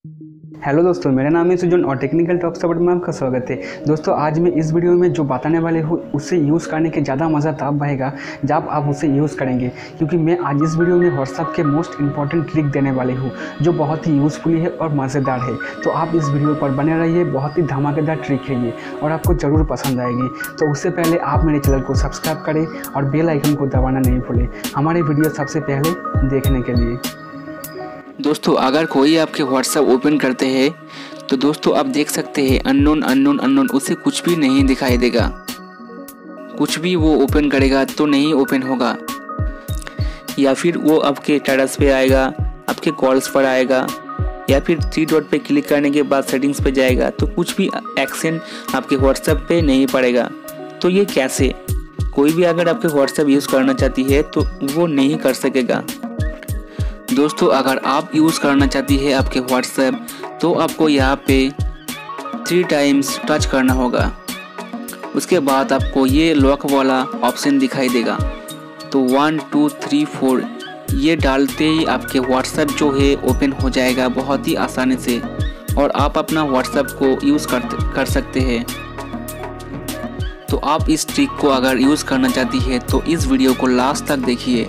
Hello दोस्तों, मेरा नाम है सुजन और टेक्निकल टॉक सपोर्ट में आपका स्वागत है। दोस्तों, आज मैं इस वीडियो में जो बताने वाले हूँ उसे यूज़ करने के ज़्यादा मज़ा तब आएगा जब आप उसे यूज़ करेंगे, क्योंकि मैं आज इस वीडियो में व्हाट्सएप के मोस्ट इंपॉर्टेंट ट्रिक देने वाले हूँ जो बहुत ही यूज़फुल है और मज़ेदार है। तो आप इस वीडियो पर बने रहिए, बहुत ही धमाकेदार ट्रिक है ये और आपको ज़रूर पसंद आएगी। तो उससे पहले आप मेरे चैनल को सब्सक्राइब करें और बेल आइकन को दबाना नहीं भूलें हमारे वीडियो सबसे पहले देखने के लिए। दोस्तों, अगर कोई आपके व्हाट्सएप ओपन करते हैं तो दोस्तों आप देख सकते हैं अननोन उसे कुछ भी नहीं दिखाई देगा। कुछ भी वो ओपन करेगा तो नहीं ओपन होगा, या फिर वो आपके स्टेटस पे आएगा, आपके कॉल्स पर आएगा, या फिर 3 डॉट पे क्लिक करने के बाद सेटिंग्स पे जाएगा तो कुछ भी एक्शन आपके व्हाट्सएप पे नहीं पड़ेगा। तो ये कैसे? कोई भी अगर आपके व्हाट्सएप यूज़ करना चाहती है तो वो नहीं कर सकेगा। दोस्तों, अगर आप यूज़ करना चाहती है आपके व्हाट्सएप तो आपको यहाँ पे 3 टाइम्स टच करना होगा। उसके बाद आपको ये लॉक वाला ऑप्शन दिखाई देगा। तो 1 2 3 4 ये डालते ही आपके व्हाट्सएप जो है ओपन हो जाएगा बहुत ही आसानी से, और आप अपना व्हाट्सएप को यूज़ कर सकते हैं। तो आप इस ट्रिक को अगर यूज़ करना चाहती है तो इस वीडियो को लास्ट तक देखिए।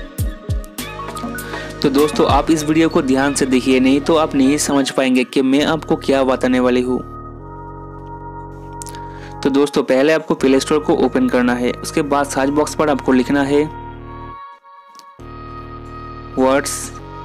तो दोस्तों, आप इस वीडियो को ध्यान से देखिए, नहीं तो आप नहीं समझ पाएंगे कि मैं आपको क्या बताने वाली हूँ। तो दोस्तों, पहले आपको प्ले स्टोर को ओपन करना है। उसके बाद सर्च बॉक्स पर आपको लिखना है वर्ड्स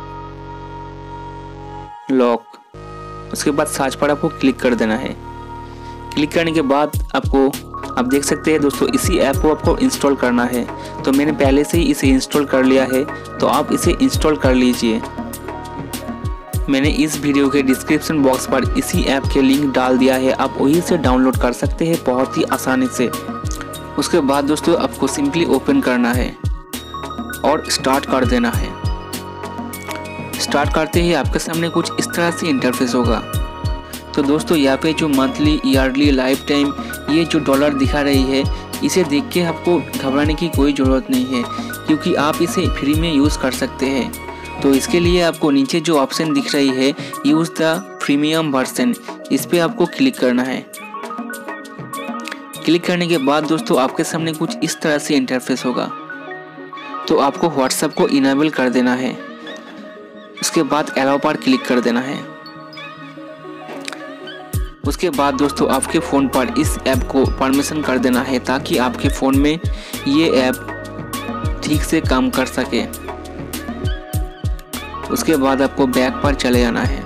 लॉक। उसके बाद सर्च पर आपको क्लिक कर देना है। क्लिक करने के बाद आप देख सकते हैं दोस्तों, इसी ऐप को आपको इंस्टॉल करना है। तो मैंने पहले से ही इसे इंस्टॉल कर लिया है, तो आप इसे इंस्टॉल कर लीजिए। मैंने इस वीडियो के डिस्क्रिप्शन बॉक्स पर इसी ऐप के लिंक डाल दिया है, आप वहीं से डाउनलोड कर सकते हैं बहुत ही आसानी से। उसके बाद दोस्तों आपको सिंपली ओपन करना है और स्टार्ट कर देना है। स्टार्ट करते ही आपके सामने कुछ इस तरह से इंटरफेस होगा। तो दोस्तों, यहाँ पे जो मंथली, ईयरली, लाइफ टाइम ये जो डॉलर दिखा रही है, इसे देख के आपको घबराने की कोई ज़रूरत नहीं है, क्योंकि आप इसे फ्री में यूज़ कर सकते हैं। तो इसके लिए आपको नीचे जो ऑप्शन दिख रही है यूज़ द प्रीमियम वर्जन, इस पर आपको क्लिक करना है। क्लिक करने के बाद दोस्तों आपके सामने कुछ इस तरह से इंटरफेस होगा। तो आपको व्हाट्सएप को इनेबल कर देना है। उसके बाद अलाउ पर क्लिक कर देना है। उसके बाद दोस्तों आपके फ़ोन पर इस ऐप को परमिशन कर देना है, ताकि आपके फ़ोन में ये ऐप ठीक से काम कर सके। उसके बाद आपको बैक पर चले जाना है।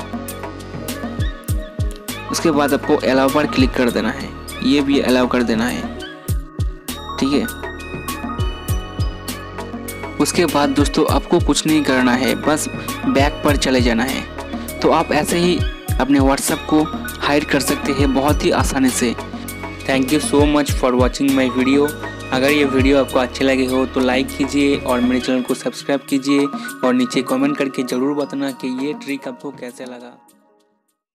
उसके बाद आपको अलाउ पर क्लिक कर देना है, ये भी अलाउ कर देना है, ठीक है। उसके बाद दोस्तों आपको कुछ नहीं करना है, बस बैक पर चले जाना है। तो आप ऐसे ही अपने व्हाट्सएप को हाइड कर सकते हैं बहुत ही आसानी से। Thank you so much for watching my video. अगर ये वीडियो आपको अच्छे लगे हो तो लाइक कीजिए और मेरे चैनल को सब्सक्राइब कीजिए, और नीचे कमेंट करके ज़रूर बताना कि ये ट्रिक आपको कैसे लगा।